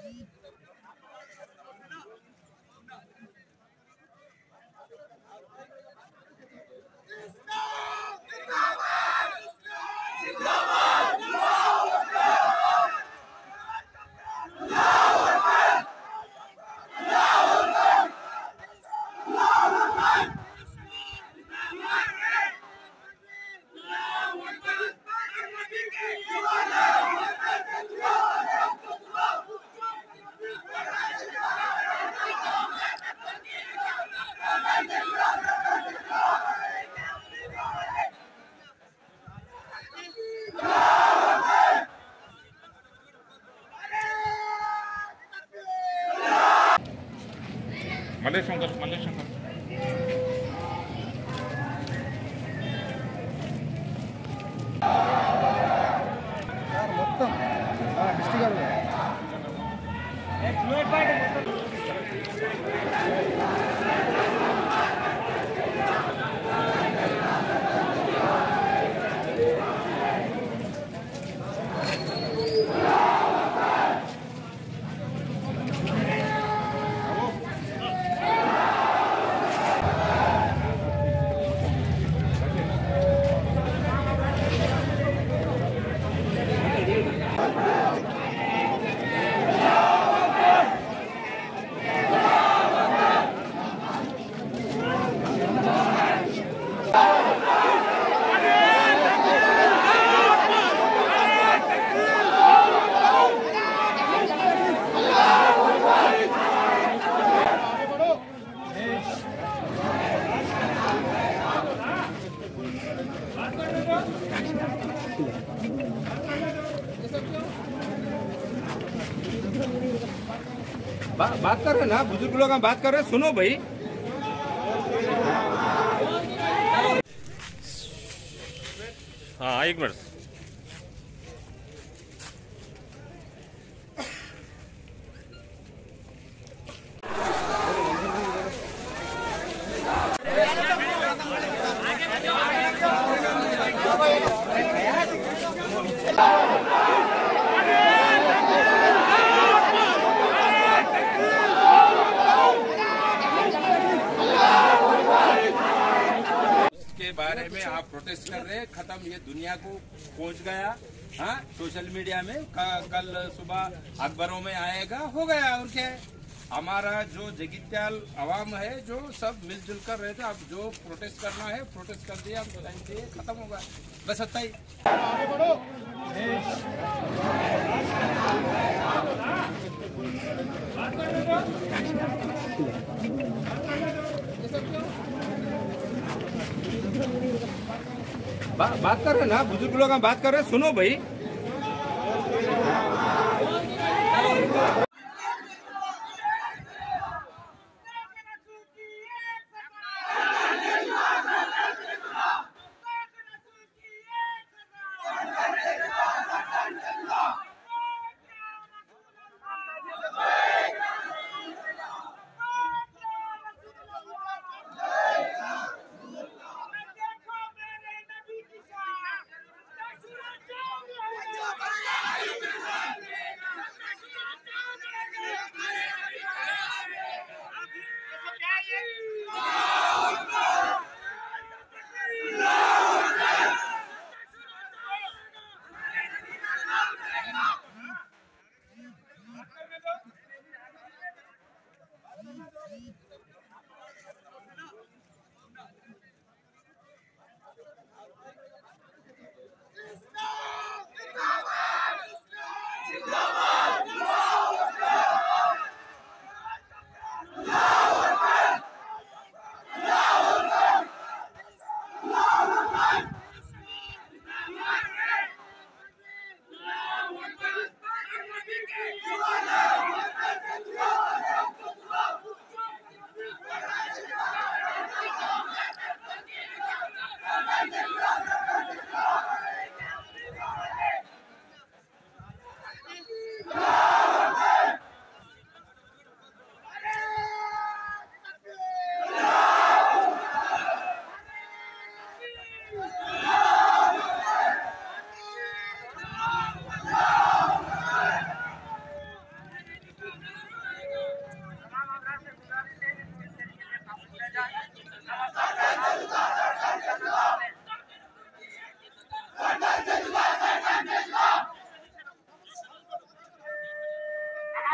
మళ్ళీ శంకర్ మళ్ళీ శంకర్ మొత్తం డిస్ట్రిక్ట్ बात कर रहे ना, बुजुर्ग लोग बात कर रहे, सुनो भाई। हाँ एक मिनट। के बारे में आप प्रोटेस्ट कर रहे हैं, खत्म, ये दुनिया को पहुंच गया। हाँ, सोशल मीडिया में कल सुबह अखबारों में आएगा, हो गया। और क्या है, हमारा जो जगित्याल आवाम है जो सब मिलजुल कर रहे थे, अब जो प्रोटेस्ट करना है प्रोटेस्ट कर दिया, खत्म होगा, बस इतना ही। बात कर रहे ना, बुजुर्ग लोग बात कर रहे, सुनो भाई।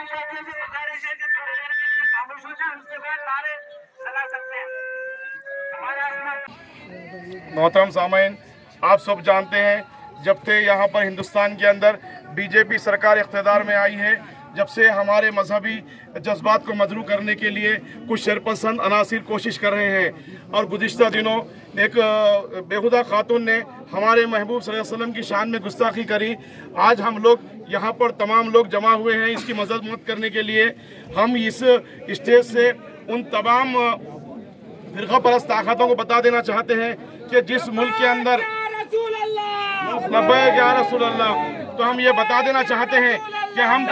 تمام لوگوں سے گزارش ہے کہ تھوڑی دیر کے لیے خاموش ہو جائیں، اس کے بعد نعرے لگا سکتے ہیں. محترم سامعین، آپ سب جانتے ہیں جب سے یہاں پر ہندوستان کے اندر بی جے پی سرکار اقتدار میں آئی ہے، جب سے ہمارے مذہبی جذبات کو مدعو کرنے کے لیے کچھ شرپسند عناصر کوشش کر رہے ہیں، اور گزشتہ دنوں ایک بیہودہ خاتون نے ہمارے محبوب صلی اللہ علیہ وسلم کی شان میں گستاخی کری. آج ہم لوگ یہاں پر تمام لوگ جمع ہوئے ہیں اس کی مذمت کرنے کے لیے. ہم اس اسٹیج سے ان تمام فرقہ پرست طاقتوں کو بتا دینا چاہتے ہیں کہ جس ملک کے اندر لبیک یا رسول اللہ، تو ہم یہ بتا دینا چاہتے ہیں کہ ہم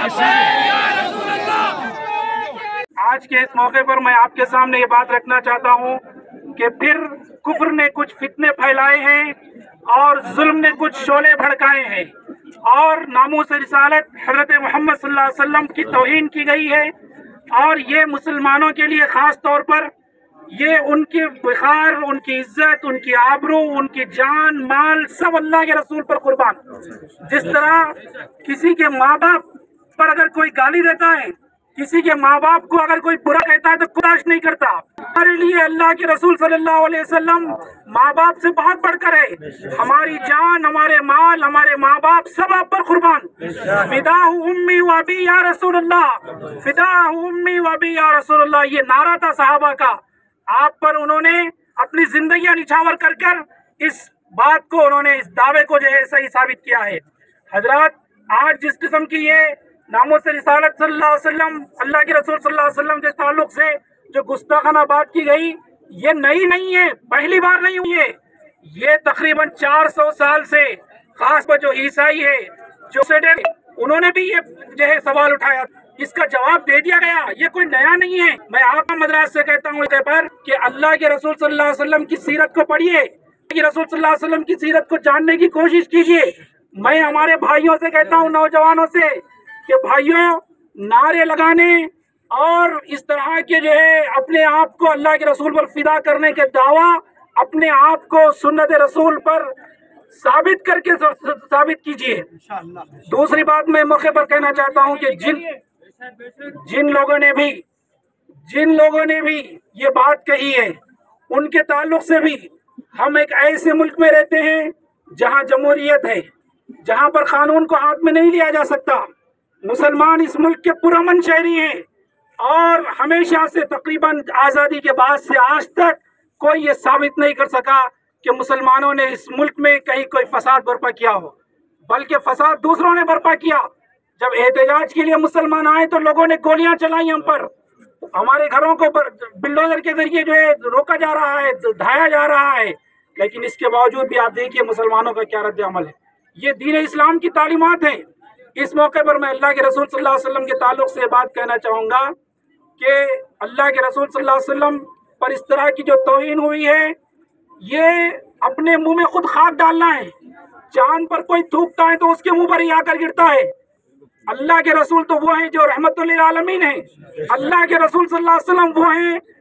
آج کے اس موقع پر میں آپ کے سامنے یہ بات رکھنا چاہتا ہوں کہ پھر کفر نے کچھ فتنے پھیلائے ہیں اور ظلم نے کچھ شعلے بھڑکائے ہیں اور ناموس رسالت حضرت محمد صلی اللہ علیہ وسلم کی توہین کی گئی ہے، اور یہ مسلمانوں کے لیے خاص طور پر یہ ان کی وقار، ان کی عزت، ان کی آبرو، ان کی جان مال سب اللہ کے رسول پر قربان. جس طرح کسی کے ماں باپ پر اگر کوئی گالی دیتا ہے، کسی کے ماں باپ کو اگر کوئی برا کہتا ہے تو برداشت نہیں کرتا، ہمارے لیے اللہ کے رسول صلی اللہ علیہ وسلم ماں باپ سے بہت بڑھ کر ہے. ہماری جان، ہمارے مال، ہمارے ماں باپ سب آپ پر قربان. فداہ امی و ابی یا رسول اللہ، فداہ امی و ابی یا رسول اللہ، یہ نعرہ تھا صحابہ کا. آپ پر انہوں نے اپنی زندگیاں نچھاور کر کر اس بات کو، انہوں نے اس دعوے کو جو ہے صحیح ثابت کیا ہے. حضرات، آج جس قسم کی یہ ناموس رسالت صلی اللہ علیہ وسلم، اللہ کے رسول صلی اللہ علیہ وسلم کے تعلق سے جو گستاخانہ بات کی گئی، یہ نئی نہیں ہے، پہلی بار نہیں ہوئی ہے. یہ تقریباً 400 سال سے، خاص پر جو عیسائی ہے، جو انہوں نے بھی یہ جو ہے سوال اٹھایا، اس کا جواب دے دیا گیا. یہ کوئی نیا نہیں ہے. میں آپ مدراس سے کہتا ہوں اس پر کہ اللہ کے رسول صلی اللہ علیہ وسلم کی سیرت کو پڑھیے، اللہ کے رسول صلی اللہ علیہ وسلم کی سیرت کو جاننے کی کوشش کیجیے. میں ہمارے بھائیوں سے کہتا ہوں، نوجوانوں سے، کہ بھائیوں، نعرے لگانے اور اس طرح کے جو ہے اپنے آپ کو اللہ کے رسول پر فدا کرنے کے دعویٰ اپنے آپ کو سنت رسول پر ثابت کر کے ثابت کیجیے. دوسری بات میں موقع پر کہنا چاہتا ہوں کہ جن لوگوں نے بھی یہ بات کہی ہے، ان کے تعلق سے بھی ہم ایک ایسے ملک میں رہتے ہیں جہاں جمہوریت ہے، جہاں پر قانون کو ہاتھ میں نہیں لیا جا سکتا. مسلمان اس ملک کے پرامن شہری ہیں، اور ہمیشہ سے تقریباً آزادی کے بعد سے آج تک کوئی یہ ثابت نہیں کر سکا کہ مسلمانوں نے اس ملک میں کہیں کوئی فساد برپا کیا ہو، بلکہ فساد دوسروں نے برپا کیا. جب احتجاج کے لیے مسلمان آئے تو لوگوں نے گولیاں چلائی ہم پر، ہمارے گھروں کو بلڈوزر کے ذریعے جو ہے روکا جا رہا ہے، ڈھایا جا رہا ہے. لیکن اس کے باوجود بھی آپ دیکھیے مسلمانوں کا کیا رد عمل ہے. یہ دین اسلام کی تعلیمات ہیں. اس موقع پر میں اللہ کے رسول صلی اللہ علیہ وسلم کے تعلق سے بات کہنا چاہوں گا کہ اللہ کے رسول صلی اللہ علیہ وسلم پر اس طرح کی جو توہین ہوئی ہے، یہ اپنے منہ میں خود خاک ڈالنا ہے. چاند پر کوئی تھوکتا ہے تو اس کے منہ پر ہی آ کر گرتا ہے. اللہ کے رسول تو وہ ہیں جو رحمت للعالمین ہیں. اللہ کے رسول صلی اللہ علیہ وسلم وہ ہیں